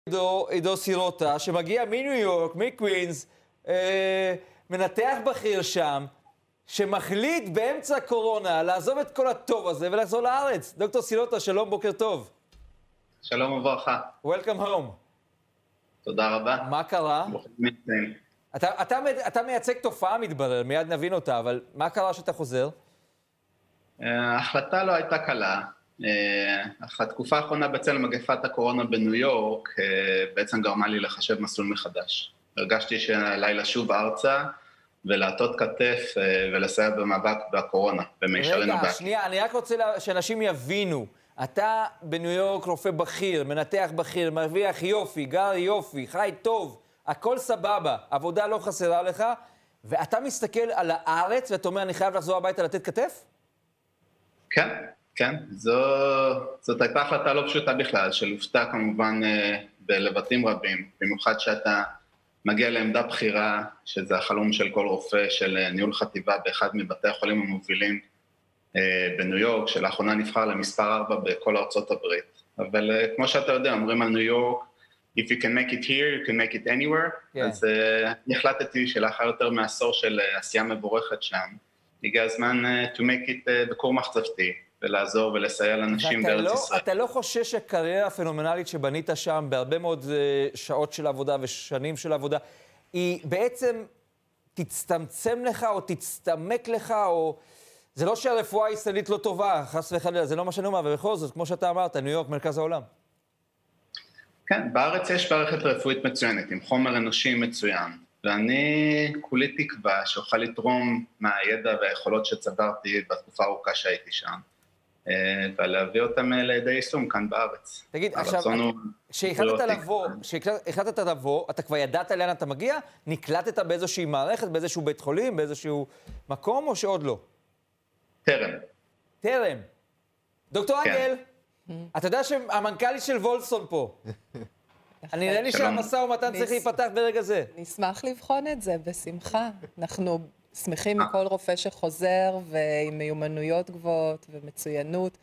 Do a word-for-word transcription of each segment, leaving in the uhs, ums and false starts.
עידו, עידו סירוטה, שמגיע מניו יורק, מקווינס, אה, מנתח בכיר שם, שמחליט באמצע הקורונה לעזוב את כל הטוב הזה ולחזור לארץ. דוקטור סירוטה, שלום, בוקר טוב. שלום וברכה. Welcome home. תודה רבה. מה קרה? אתה, אתה, אתה מייצג תופעה מתברר, מיד נבין אותה, אבל מה קרה שאתה חוזר? ההחלטה לא הייתה קלה. התקופה האחרונה בצל מגפת הקורונה בניו יורק בעצם גרמה לי לחשב מסלול מחדש. הרגשתי שעליי לשוב ארצה ולעטות כתף ולסייע במאבק בקורונה, במישרין הבא. רגע, שנייה, אני רק רוצה שאנשים יבינו. אתה בניו יורק רופא בכיר, מנתח בכיר, מרוויח יופי, גר יופי, חי טוב, הכל סבבה, עבודה לא חסרה לך, ואתה מסתכל על הארץ ואתה אומר, אני חייב לחזור הביתה לתת כתף? כן, כן. זו, זאת הייתה החלטה לא פשוטה בכלל, שלופתה כמובן בלבטים רבים, במיוחד שאתה מגיע לעמדה בחירה, שזה החלום של כל רופא, של ניהול חטיבה באחד מבתי החולים המובילים בניו יורק, שלאחרונה נבחר למספר ארבע בכל ארצות הברית. אבל כמו שאתה יודע, אומרים על ניו יורק, if you can make it here, you can make it anywhere. Yeah. אז uh, החלטתי שלאחר יותר מעשור של עשייה מבורכת שם, הגיע הזמן uh, to make it uh, בקור מחצבתי, ולעזור ולסייע לאנשים בארץ לא, ישראל. אתה לא חושש שהקריירה הפנומנלית שבנית שם, בהרבה מאוד uh, שעות של עבודה ושנים של עבודה, היא בעצם תצטמצם לך או תצטמק לך, או... זה לא שהרפואה הישראלית לא טובה, חס וחלילה, זה לא מה שאני אומר, ובכל זאת, כמו שאתה אמרת, ניו יורק, מרכז העולם. כן, בארץ יש מערכת רפואית מצוינת, עם חומר אנושי מצוין, ואני כולי תקווה שאוכל לתרום מהידע והיכולות שצברתי בתקופה ארוכה שהייתי שם, ולהביא אותם לידי יישום כאן בארץ. תגיד, עכשיו, כשהחלטת לבוא, כשהחלטת לבוא, אתה כבר ידעת לאן אתה מגיע? נקלטת באיזושהי מערכת, באיזשהו בית חולים, באיזשהו מקום, או שעוד לא? טרם. טרם. דוקטור אנגל, אתה יודע שהמנכ"לית של וולפסון פה. אני נראה לי שהמשא ומתן צריך להיפתח ברגע זה. נשמח לבחון את זה, בשמחה. אנחנו שמחים מכל רופא שחוזר, ועם מיומנויות גבוהות ומצוינות.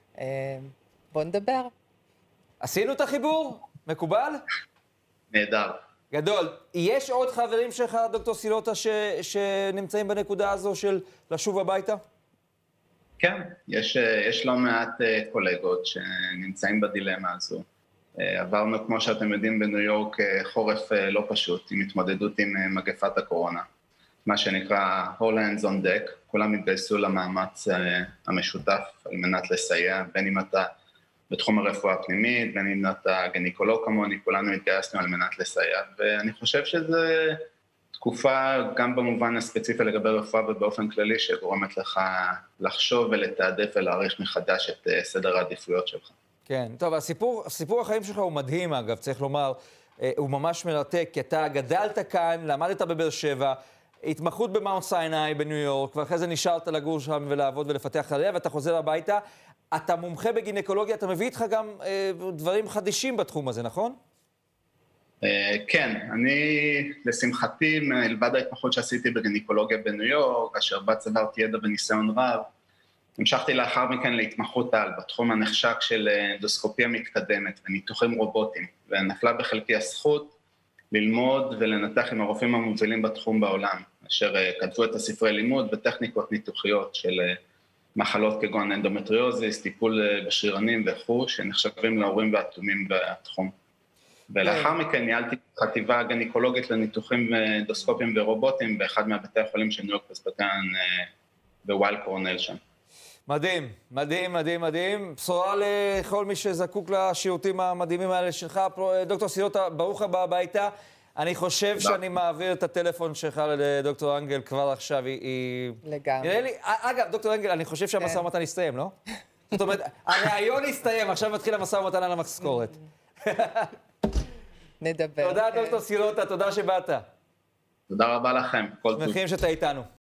בוא נדבר. עשינו את החיבור? מקובל? נהדר. גדול. יש עוד חברים שלך, דוקטור סירוטה, שנמצאים בנקודה הזו של לשוב הביתה? כן, יש, יש לא מעט קולגות שנמצאים בדילמה הזו. עברנו, כמו שאתם יודעים, בניו יורק חורף לא פשוט, עם התמודדות עם מגפת הקורונה. מה שנקרא all hands on deck, כולם התגייסו למאמץ המשותף על מנת לסייע, בין אם אתה בתחום הרפואה הפנימית, בין אם אתה גניקולוג כמוני, כולנו התגייסנו על מנת לסייע, ואני חושב שזה תקופה גם במובן הספציפי לגבי רפואה ובאופן כללי, שגורמת לך לחשוב ולתעדף ולהעריך מחדש את סדר העדיפויות שלך. כן, טוב, הסיפור, הסיפור החיים שלך הוא מדהים, אגב, צריך לומר, הוא ממש מרתק, כי אתה גדלת כאן, למדת בבאר שבע, התמחות במאונט סיני בניו יורק, ואחרי זה נשארת לגור שם ולעבוד ולפתח קריירה, ואתה חוזר הביתה. אתה מומחה בגינקולוגיה, אתה מביא איתך גם אה, דברים חדישים בתחום הזה, נכון? אה, כן, אני לשמחתי, מלבד ההתמחות שעשיתי בגינקולוגיה בניו יורק, אשר בה צברתי ידע וניסיון רב, המשכתי לאחר מכן להתמחות על בתחום הנחשק של אנדוסקופיה מתקדמת וניתוחים רובוטיים, ונפלה בחלקי הזכות ללמוד ולנתח עם הרופאים המובילים בתחום בעולם, אשר כתבו את הספרי לימוד וטכניקות ניתוחיות של מחלות כגון אנדומטריוזיס, טיפול בשרירנים וכו', שנחשבים להורים והתומים בתחום. ולאחר מכן ניהלתי חטיבה גניקולוגית לניתוחים אנדוסקופיים ורובוטיים באחד מהבתי החולים של ניו יורק פרסבטריאן בווייל קורנל שם. מדהים, מדהים, מדהים, מדהים. בשורה לכל מי שזקוק לשירותים המדהימים האלה שלך. דוקטור סירוטה, ברוך הבא הביתה. אני חושב שאני מעביר את הטלפון שלך לדוקטור אנגל כבר עכשיו. היא... לגמרי. לי... אגב, דוקטור אנגל, אני חושב שהמשא ומתן הסתיים, לא? זאת אומרת, הרעיון הסתיים, עכשיו מתחיל המשא ומתן על המשכורת. נדבר. תודה, דוקטור סירוטה, תודה שבאת. תודה רבה לכם. שמחים שאתה איתנו.